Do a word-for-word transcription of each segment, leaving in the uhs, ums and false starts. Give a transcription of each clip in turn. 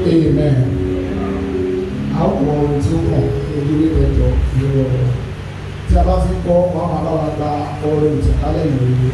amen. Àwọn ọ̀rọ̀ tí ó kàn ojú ilé ẹjọ́ ìrọ̀ ọ̀rọ̀ tí a bá ti kọ́ wọn máa bá wa gba ọ̀rọ̀ ìtẹ̀kálẹ̀ ìròyìn.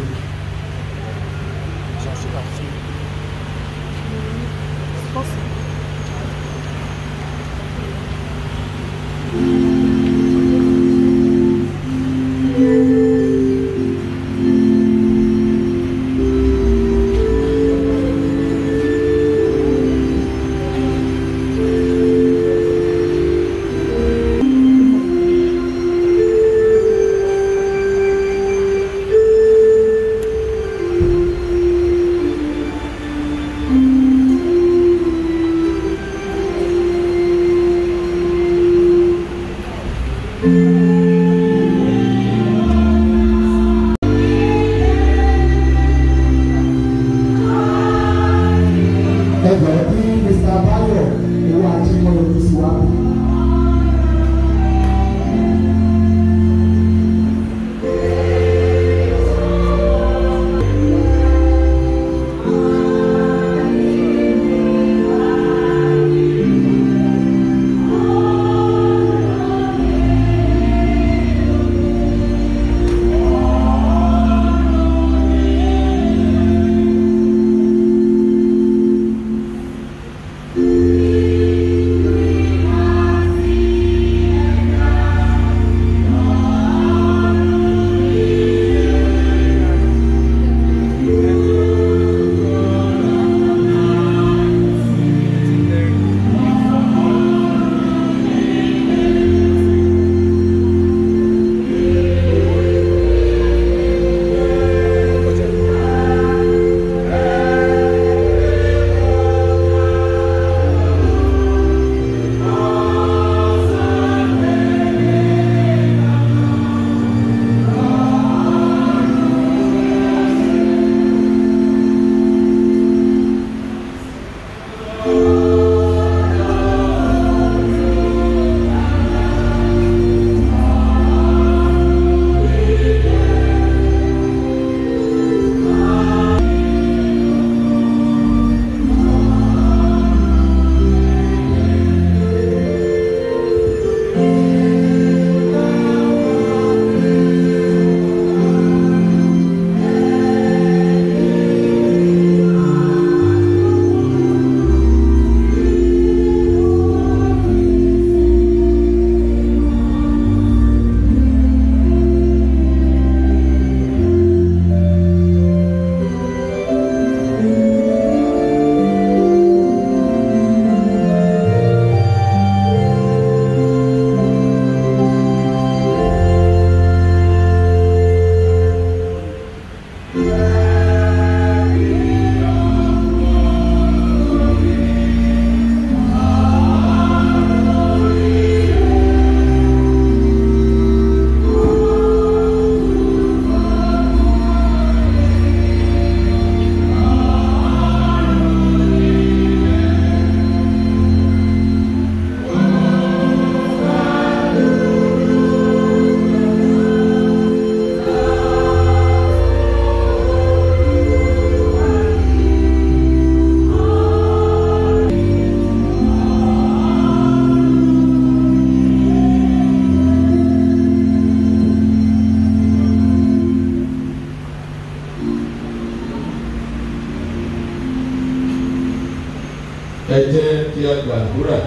ẹ jẹ́ kí a gbàdúrà.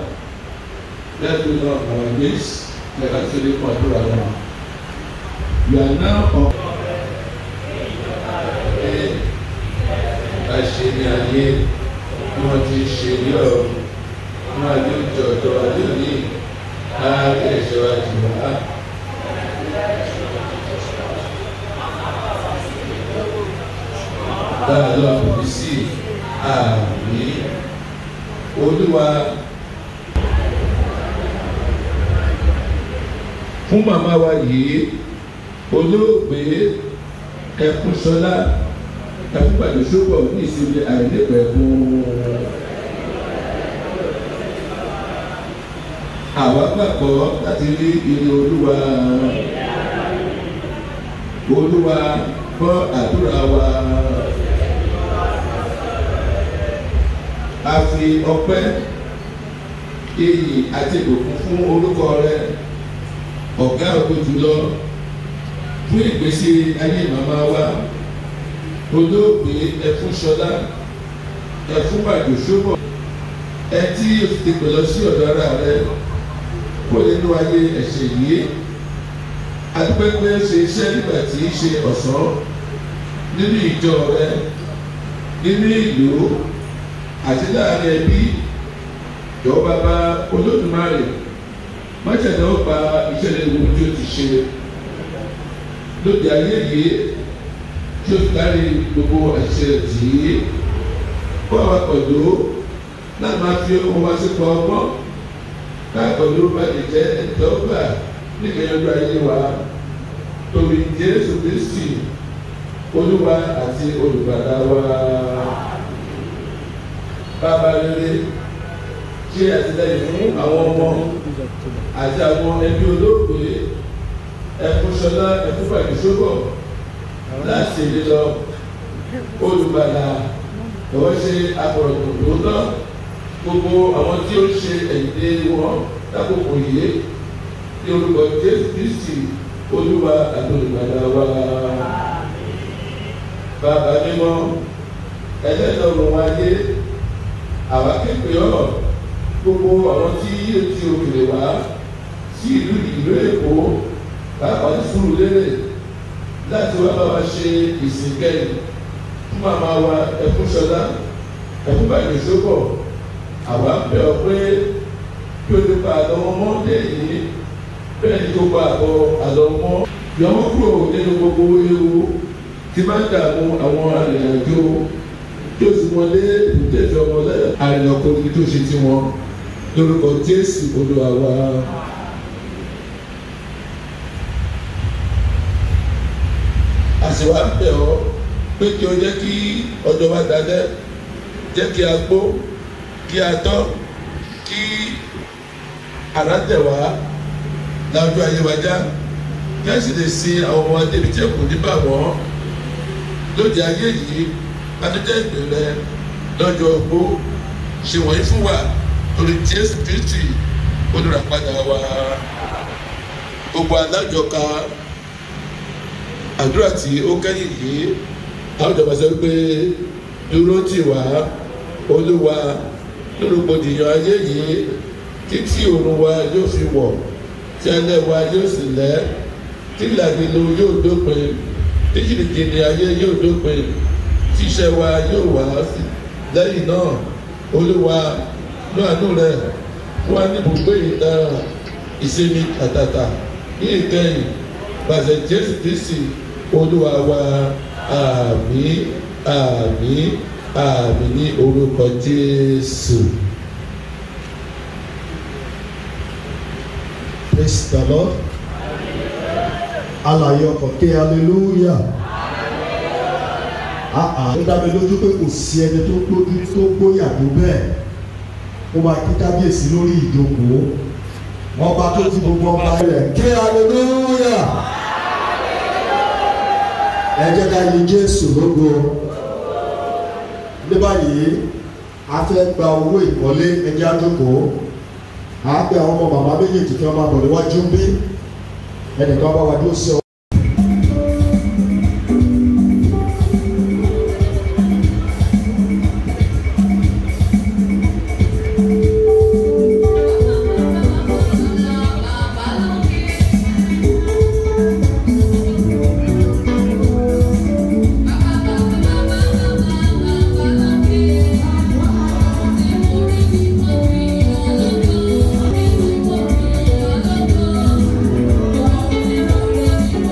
Let's do not our knees. Let us say gbàdúrà náà. You are now on àṣeyẹ ayé tí wọ́n ti ṣe ní ọ̀run wọ́n àdé ìjọ̀jọ̀ àdé òní ààrẹ ẹ̀ṣẹ̀ wa jù wá. Dáa lọ àbòbí sí àmì Olúwa fún màmá wa yìí olóògbé Ẹkúnṣọlá Ẹkúnpàdé Ṣóbọ̀ ní ìsinmi àìnípẹ̀kun. Àwa gbàgbọ́ láti rí ire Olúwa. Olúwa gbọ́ àdúrà wa. A fi ọpẹ́ iyì àti ìbùkún fún orúkọ rẹ ọ̀gá ògo jùlọ fún ìgbésí ayé màmá wa olóògbé Ẹfúnṣọlá Ẹfúnbàjòṣóbọ̀ ẹ tí o ti pè lọ sí ọ̀dọ̀ ara rẹ kó nínú ayé ẹ̀ṣẹ̀ yìí adúpẹ́pẹ́ ṣe iṣẹ́ nígbà tí í ṣe ọ̀sán nínú ìjọ rẹ nínú ìlú àti láàrin ẹbí jọ̀ọ́ bàbá Olódùmarè májèlé ó gba ìṣẹ̀lẹ̀ ìwò tí ó ti ṣe lóde ayé yìí tí ó kárí gbogbo ẹ̀ṣẹ̀ tì í kó àwọn pẹ̀lú náà máa fi ohun wá sípò ọgbọ́n náà pẹ̀lú bá lè jẹ́ ẹ̀dọ́gbà nígbàyànjú ayé wa torí Jésù Kristi Olúwa àti Olùgbàlà wa. Bàbá rere ṣe àtìlẹ́yìn fún àwọn ọmọ àti àwọn ẹbí olóògbé Ẹfúnṣọlá Ẹfúnbàjòṣóbọ̀ láti èdè lọ Olùgbàlà lọ́wọ́ ṣe àpọ̀rọ̀dùn lóòótọ́ gbogbo àwọn tí ó ṣe ẹ̀yìndé wọn lákòókò yìí ní orúkọ Jésù Kristi Olúwa àti Olùgbàlà wa. Bàbá mímọ́ ẹlẹ́dọ̀rùn wáyé àwa képe ọ̀rọ̀ gbogbo àwọn tí yíyé ti òkèlè wá sí ìlú ìlú Èkó pàápàá ní Sùúrùlérè láti wá bá wa ṣe ìsìn kẹ́yìn fún màmá wa Ẹfúnṣọlá Ẹfúnbàjòṣóbọ̀ àwa bẹ̀ ọ́ pé kí o lè pa àlọ́ ọmọ dé yìí bẹ́ẹ̀ ni kó pa àbọ̀ àlọ́ ọmọ yọmọ kúrò nínú gbogbo ewu tí máa ń dààmú àwọn arìnrìnàjò tó sì wọlé ìtẹ̀jọ́ wọn lẹ́yìn àrìnàkò ní tó ṣe tí wọn lórúkọ Jésù Olúwa wa. àṣìwà ń bẹ̀ ọ́ pé kí o jẹ́ kí ọjọ́ wa dalẹ̀ jẹ́ kí a gbó kí a tọ́ kí ara tẹ̀ wá láwùjọ ayé wa já kí a sì lè sin àwọn ọmọ débi tí ẹ kò ní bà wọ́n lóde ayé yìí adújẹ́ ìpínlẹ̀ lọ́jọ́ ogbó ṣe wọ̀nyí fún wa torí Jésù Kristi olùràpadà wa. Gbogbo alájọka àdúrà tí ó kẹ́yìn yìí àwọn ìjọba sọ pé dúró tì wá Olúwa lórúkọdìyàn ayé yìí títí òru wa yóò fi wọ̀ tí alẹ́ wa yóò sì lẹ́ tí làgbìlò yóò dópin tí jìnnìjìnnì ayé yóò dópin tí iṣẹ́ wa yóò wá lẹ́yìn náà Olúwa ní àánú rẹ̀ wá ní ibùgbé ìdára ìsinmi àtàtà ní ìkẹyìn gbàṣẹ Jésù Kristi Olúwa wa. Àmín àmín àmín ní orúkọ Jésù. Praise the Lord. Alààyè ọkàn ké hallelujah. Àà ó dá mi lójú pé kò sí ẹni tó gbójú tó gbóyà tó bẹ́ẹ̀. Ó máa kí kábíyèsí lórí ìjókòó. Wọ́n bá tó ti gbogbo ọba rẹ̀ ké hallelujah. Ẹ jẹ́ ká yin Jésù lógo. Ní báyìí, a fẹ́ gba owó ìkọ́lé ẹjẹ́ àjókòó. À á pe àwọn ọmọ màmá méjèèjì kí wọ́n máa bọ̀ níwájú bí ẹnìkan bá wá dúró sí ọ. Thank you.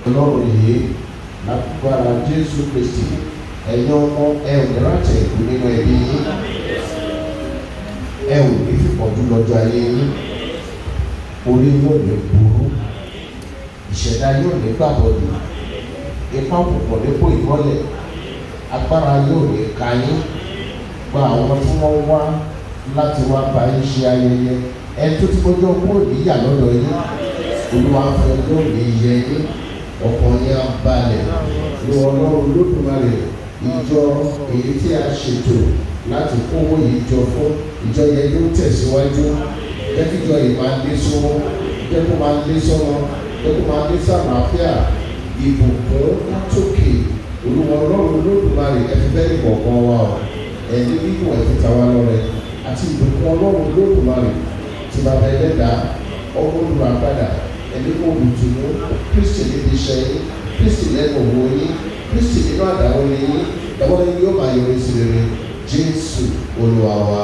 ọlọ́run yìí lágbára Jésù Kristi ẹ̀yin ọmọ ẹ ò ní rántí ìkú nínú ẹbí yín ẹ ò ní fìpọ́jú lọ́jọ́ ayé yín orí yóò ní burú ìṣẹ̀dá yóò ní gbàbọ̀dù ipá púpọ̀ nípò ìmọ́lẹ̀ agbára yóò ní ka yín gba àwọn tí wọ́n wá láti wá bá yín ṣe ayẹyẹ ẹ tó ti gbọ́dọ̀ kúrò níyà lọ́dọ̀ yín olúwa fẹ́ yóò ní yẹ yín ọkàn yín á balẹ̀ lu ọlọ́run lódùmarè ìjọ èyí tí a ṣètò láti kówó yìí jọ fún ìjọ yẹn yóò tẹ̀síwájú jẹ́ kí ìjọ yìí máa lé sọ́wọ́ jẹ́ kó máa lé sọ́wọ́ jẹ́ kó máa lé sàmáfíà ìbùkún látòkè olúwa ọlọ́run lódùmarè ẹ̀fí bẹ́ẹ̀ ní kọ̀ọ̀kan wa ọ̀ ẹ̀ní gígùn ẹ̀fí tàwa lọ́rẹ̀ àti ìbùkún ọlọ́run lódùmarè tí bàbá ẹlẹ́dàá ọmọ olùràpadà ẹni kò bùtùnú Kristi níbi iṣẹ́ yín Kristi lẹ́nu òwò yín Kristi nínú àdáwọ̀ yín ẹ̀wọ́n yín yóò máa yọrí sí rere Jésù Olúwa wa.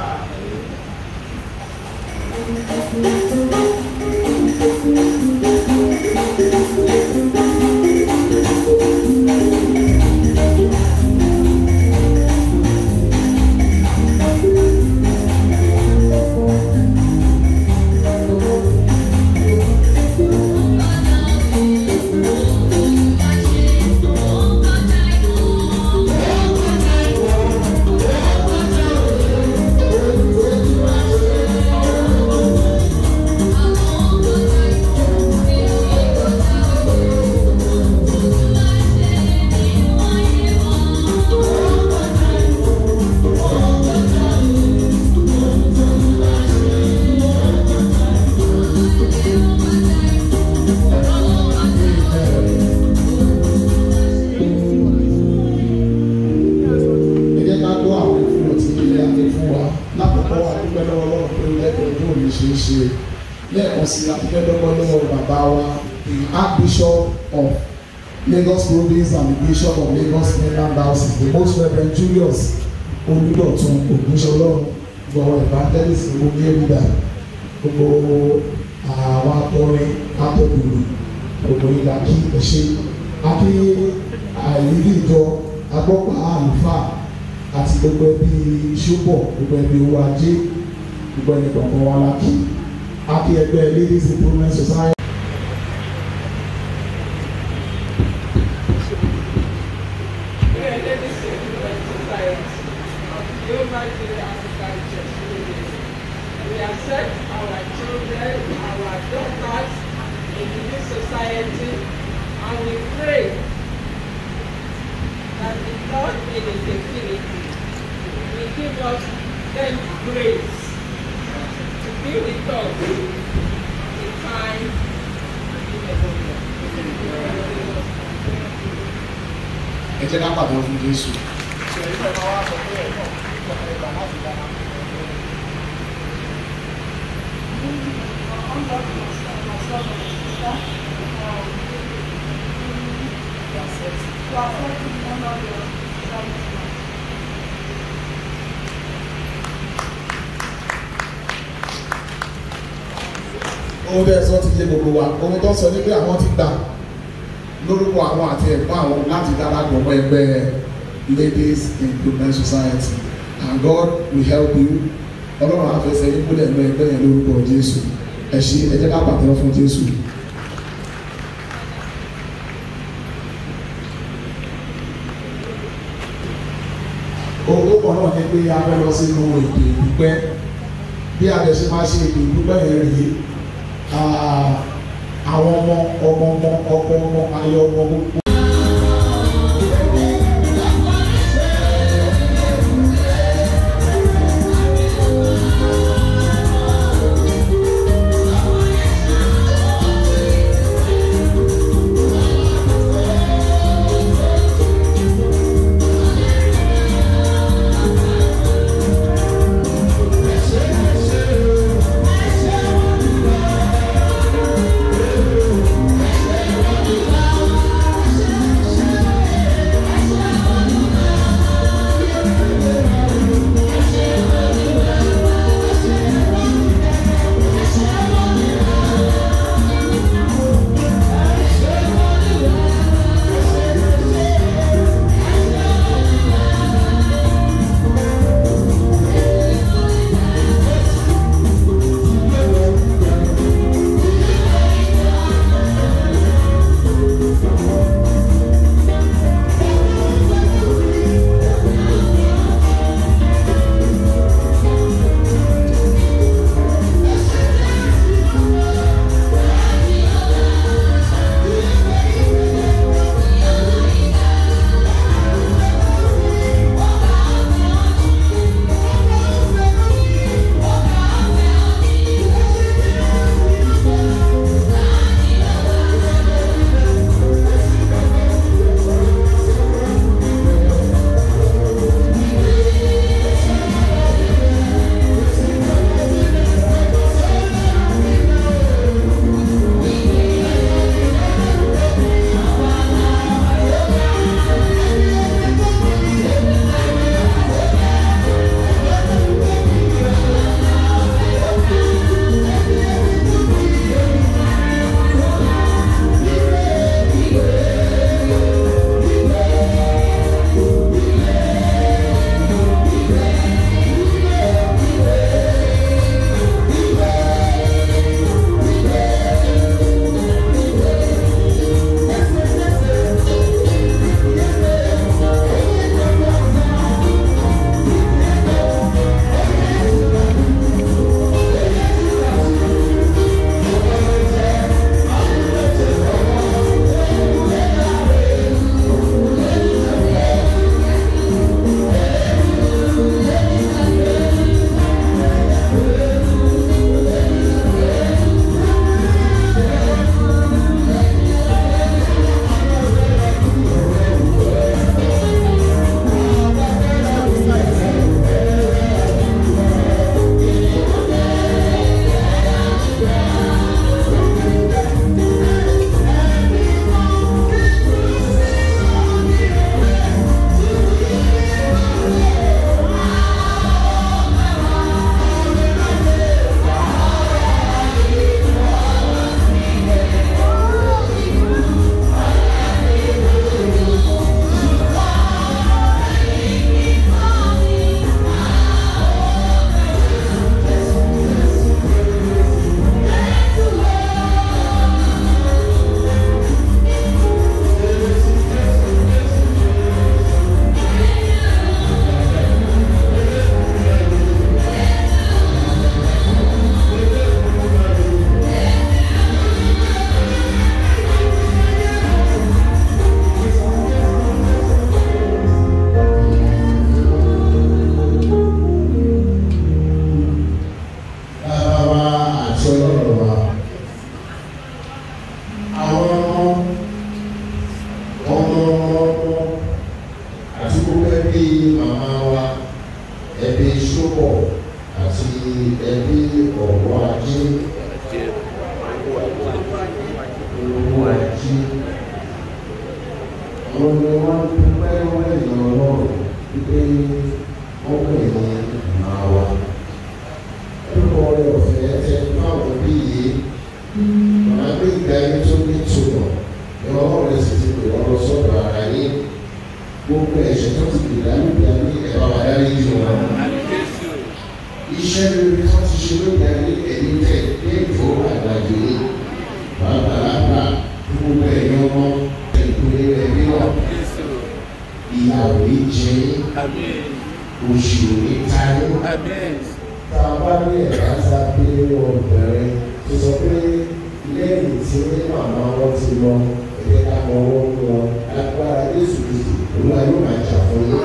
Archbishop of Lagos Province and the Bishop of Lagos Mainland Diocese, the Most Reverend Julius Oludotun Ogunṣọlọ́run, gbogbo evangelist gbogbo yẹ́rìdà gbogbo àwọn akọrin atọ́kùnrin gbogbo ìlà kí ẹ̀ṣẹ́ akí àìrírí ìjọ agbọ́pá àlùfáà àti gbogbo ẹbí ṣọ́pọ̀ gbogbo ẹbí owó ajé gbogbo ẹni kọ̀ọ̀kan wa lákì akí ẹgbẹ́ Ladies Improvement Society. We accept our children, our daughters into this society, and we pray that the Lord in His infinity will give us them grace to be with us in time ẹ jẹ́ ká pàdé fún Jésù. Ohun bẹ́ẹ̀ sọ ti yé gbogbo wa, ohun tó sọ ní pé àwọn ti gbà lórúkọ àwọn àti ẹ̀gbọ́n àwọn láti darapọ̀ mọ́ ẹgbẹ́ Ladies Improvement Society, and God will help you. Ọlọ́run á fẹsẹ̀ yín múlẹ̀ lọ ẹgbẹ́ yẹn lórúkọ Jésù. Ẹ ṣé, ẹ jẹ́ ká pàtẹ́wọ́ fún Jésù. Owó kan náà ní pé a fẹ́ lọ sínú ètò ìdúpẹ́. Bí a lè ṣe máa ṣe ètò ìdúpẹ́ yẹn rèé, àwọn ọmọ ọmọ ọmọ ọkọ ọmọ ayọ̀ ọmọ gbogbo. Yes. ẹbí ṣọ́bọ̀ àti ẹbí ọ̀wọ́ ajé owó ajé àwọn ni wọ́n dúpẹ́ lọ́wọ́ ẹ̀yàn ọlọ́run wípé wọ́n pè ní màá wa púpọ̀ rẹ̀ ọ̀fẹ́ tẹ fáwọn bí yìí màá gbé ìgbà yín tó ní tòmọ̀ ní ọlọ́run rẹ̀ sì ti pè wọ́n lọ sọ́dọ̀ ara yín gbogbo ẹ̀ṣẹ̀ tó ti pè lálùbí àní ẹ̀bá wa dárí jù wọn. Iṣẹ́ lórí tó ti ṣe lórí ayé ẹ̀yìn tẹ̀ ní ìfò àgbàdo yìí bàbá gbogbo ẹ̀yìn ọmọ ìpínlẹ̀ ẹ̀mí náà ìyàwó ìjẹ oṣù ìtayé tá a bá ní ẹ̀ka sábẹ́ ọ̀bẹ̀rẹ̀ tó sọ pé lẹ́yìn tí màmá wọn ti lọ ẹ̀yẹ ká mọ owó ń lọ agbára Jésù Kristi olúwa yóò máa jà fún yín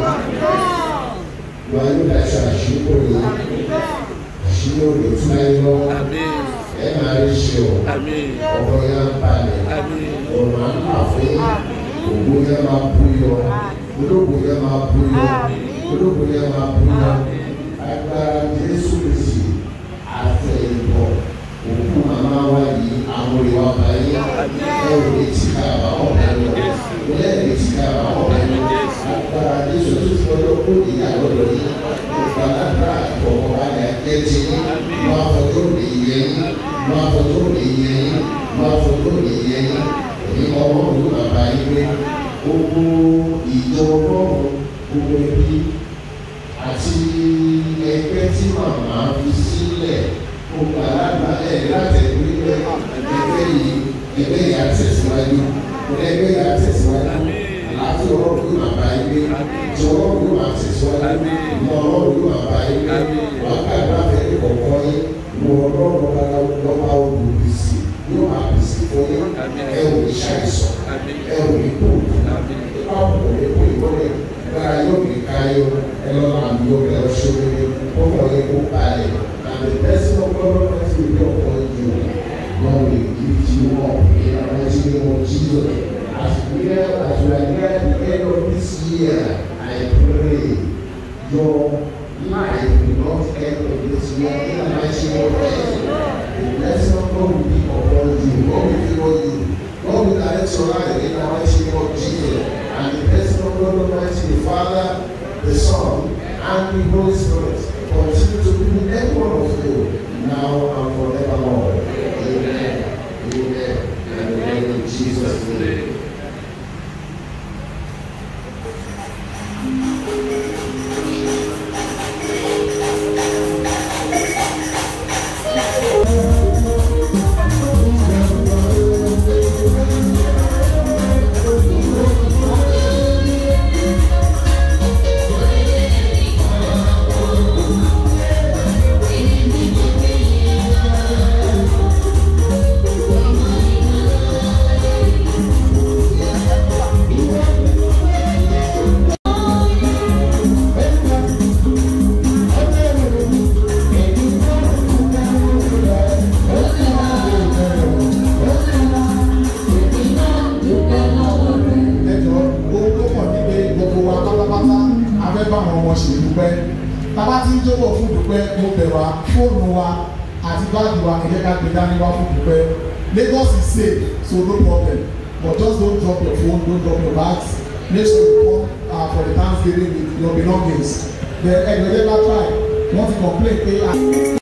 olúwa yóò dáṣọ àṣírí yín àṣírí òde tún láyé lọ ẹ máa rí ṣe o ọkọ yẹn á balẹ̀ ọ̀rọ̀ á là fún yín ògbó yẹn máa bú yọ olóògbé yẹn máa bú yọ olóògbé yẹn máa bú yọ agbára Jésù Kristi àtẹ̀yìnbọ̀ òkú màmá wa yìí àwọn ìwà báyìí ẹ ò lè ti ká àbáwọ̀ bẹ́ẹ̀ lọ ẹ ò lè ti ká àbáwọ̀ bẹ́ẹ̀ lọ agbára Jésù tó ti gbọdọ̀ kó ìyá lọ́dọ̀ yìí ìgbàládà ìkọ̀kọ̀ ayà ẹ̀ ti ní wọ́n afọ́jọ́ lè yẹ yín wọ́n afọ́jọ́ lè yẹ yín wọ́n afọ́jọ́ lè yẹ yín èyí ọmọ ìlú bàbá yín pé gbogbo ìjọ ọlọ́run gbogbo ẹbí àti ẹgbẹ́ tí màmá fi sílẹ̀ gbogbo alágbá ẹ̀ látẹ̀gbé ẹgbẹ́ yìí ẹgbẹ́ yìí á tẹ̀síwájú ẹgbẹ́ yìí á tẹ̀síwájú àti ọlọ́run yóò máa bá yín gbé tí ọlọ́run yóò máa tẹ̀síwájú ìmọ̀ ọlọ́run yóò máa bá yín gbé wàá gbàgbá fẹ́ẹ́ kọ̀ọ̀kan yín ìmọ̀ ọlọ́run lọ́ba olùbísí yóò máa bísí fún yín ẹ ò ní ṣàìsàn ẹ ò ní kú ipa kò ní kú ìwọlé gbára yóò ní káyọ ẹ lọ́la àmì yóò bẹ̀rẹ̀ ṣọ́ọ́rẹ́ kọ́kọ́ yín kó balẹ̀ and the person of God Almighty will be upon you. God will give you up in the mighty name of Jesus. As we are as we are near the end of this year, I pray your life will not end of this year in the mighty name of Jesus. The blessing of God will be upon you. God will favor you. God will direct your life in the mighty name of Jesus. And the blessing of God Almighty, the Father, the Son, and the Holy Spirit continue to be with every one of you now and forevermore. Amen. Amen. And amen in Jesus' name. Lagos is safe, so no problem. But just don't drop your phone, don't drop your bags. Make sure you come uh, for the Thanksgiving with your belongings. The ẹgbẹ̀rún never try. Want to complain? Pay.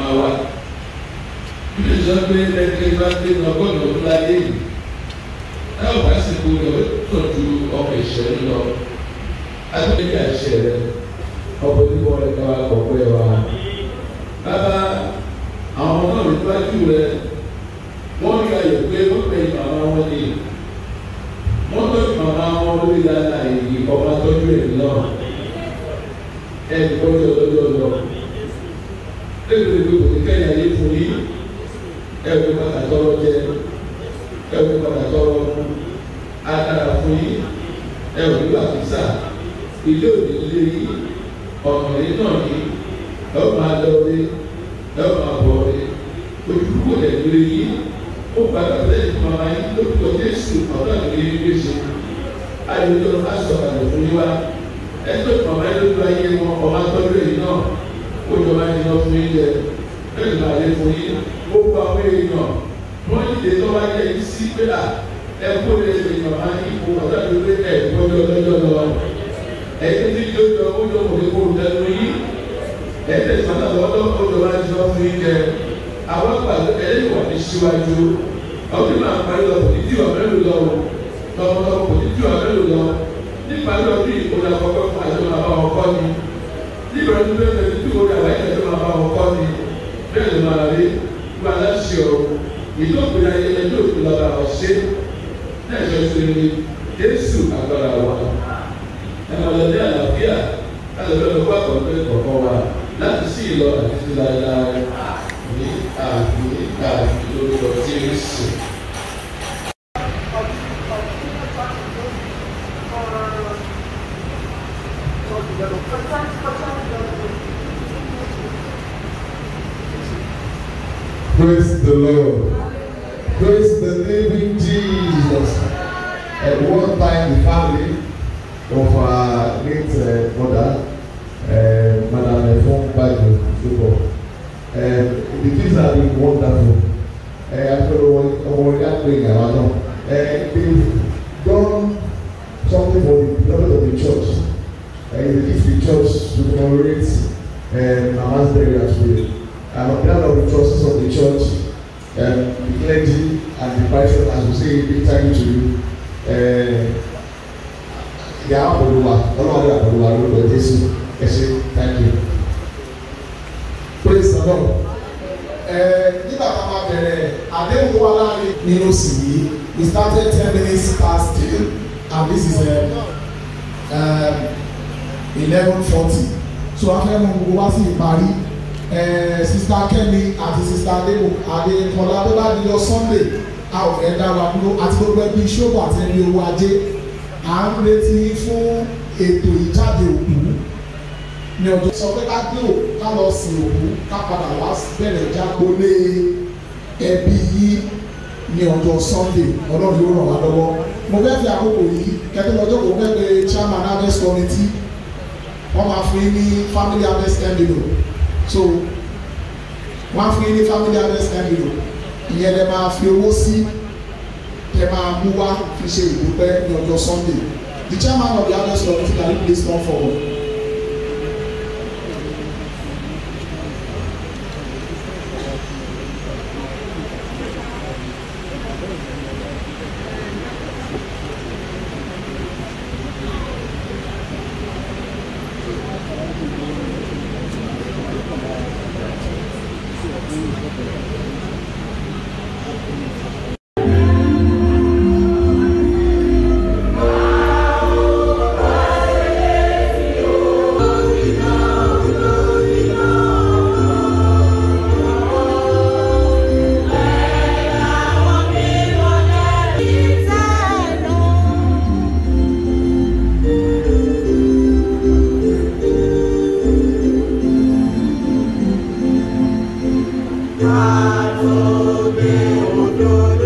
máa wà. Bí ìjọ pé ẹgbẹ́ bá gbé ní ọgọ́rùn-ún ọdún láyé yìí, táwọn bá sì kú lọ tó ju ọkọ̀ ìṣẹ́ lọ. Adúlé àṣẹ rẹ̀, ọkọ̀ onímọ̀ rẹ̀ ká wá kọ̀ọ̀pẹ́ wa. Bàbá àwọn ọmọ náà ló wájú rẹ̀, wọ́n rí ayọ̀ pé wọ́n pè màmá wọn ní. Wọ́n tọ́jú màmá wọn lórí dáadáa èyí ọba tọ́jú ẹ̀ náà. Ẹnì kan yọ lọ́jọ́ lọ. Lẹ́gbẹ̀ẹ́ gbogbo ní kẹ́yìn ayé fún yín. Ẹ̀wọ̀n padà tọrọ jẹ. Ẹ̀wọ̀n padà tọrọ mú. Adára fún yín. Ẹ̀wọ̀n nígbà físà. Ilé òde ilé yìí. Ọ̀nà yìí náà ní. Ẹ ó máa lọ rí. Ẹ ó máa bọ̀ rí. Ojúkò lẹ̀ lórí yìí. Ó padà lẹ́yìn fún màmá yín lórúkọ Jésù ọ̀dọ́ àgbèrè yín gbèsè. Ayọ̀dọ̀ aṣọ àlọ́ fún yín wá. Ẹjọ́ màmá yín lójú ayé wọn ọba tọ́jú èyí náà. Ó jọ máa ń yan fún yín jẹ. Bẹ́ẹ̀ni máa lé fún yín. Ó gba àwọn èèyàn. Wọ́n dìde tó wá jẹ́ yín sí pé à ẹ kó lè lè màmá yín kó ọ̀dọ́ àgbèrè ẹ̀ gbọ́dọ̀ lọ́jọ́ lọ. Ẹ̀yin tí yóò jọ ó jọ kòlè kó lẹ́nu yín. Ẹ̀ẹ́dẹ̀ sọ́dọ̀ ọ̀dọ́ ó jọ máa ń yan fún yín jẹ. Àwọn àgbàdo ẹlẹ́yìn wà ní síwájú. Àwọn ìmọ̀ àpárí lọ kò ní tí wà mẹ́lò lọ. Tọmọtọmọ kò ní tí wà mẹ́lò lọ. Nípa ní ọdún yìí kò ní àkọ́kọ́ fún àjọ máa bá wọn kọ́ ni. Nígbà tó bẹ́ẹ̀ bẹ́ẹ̀ tí kò ní àwọn ẹ̀jẹ̀ tó máa bá wọn kọ́ ni. Bẹ́ẹ̀ ló máa rí gba aláṣẹ ọ̀rọ̀. Ìdókòwò ayẹyẹ tó fi lọ́ra ọ̀ṣẹ́. Náà ṣe ṣe ní Jésù agbára wa. Ẹ máa lọ ní àlàáfíà láti fẹ́ lọ kó àkọ́kọ́ kọ̀ọ̀kan wa láti sí ìlọ àti sí láéláé. Ní àbí àbí lórúkọ Jésù. Praise the Lord. Praise the living Jesus. At one time, the family of our late uh, mother, uh, Madame Efon Bible, so and the kids have been wonderful. After our young thing, I know. They've done something for the beloved of the church. And they give the church to commemorate um, Mama's burial as well. And on behalf of the trustees of the church, um, the clergy and the pastor, as we say, big thank you to you. Yeah, Olúwa, Ọlọ́run Olúwa lórúkọ Jésù. Ẹ ṣé, thank you. Praise the Lord. Nígbà tá a máa bẹ̀rẹ̀ àdéhùn tó wà láàrin nínú sì yìí, we started ten minutes past ten and this is eleven forty. So a fẹ́ mú gbogbo wá sí ìparí. Sista Kẹ́mi àti Sista Adékọlá tó bá di lọ Sunday a ò fẹ́ dá wa dúró àti gbogbo ẹbí ṣọ́ọ̀bù àti ẹbí owó ajé. À ń retí fún ètò ìjáde òkú ní ọjọ́ sọ pé ká gbé òkú ká lọ sin òkú ká padà wá bẹ̀rẹ̀ jágbólé ẹbí yìí ní ọjọ́ Sunday Ọlọ́run yóò ràn wá lọ́wọ́. Mo fẹ́ fi àkókò yìí kẹ́tẹ́ lọ́jọ́ kò fẹ́ pé chairman harvest committee wọ́n máa fún yín ní family harvest envelope so wọ́n á fún yín ní family harvest envelope ìyẹn lè máa fi owó sí kẹ máa mú wá fi ṣe ìdúpẹ́ ní ọjọ́ Sunday. The chairman of the harvest committee can you please come forward. Adonai, Adonai.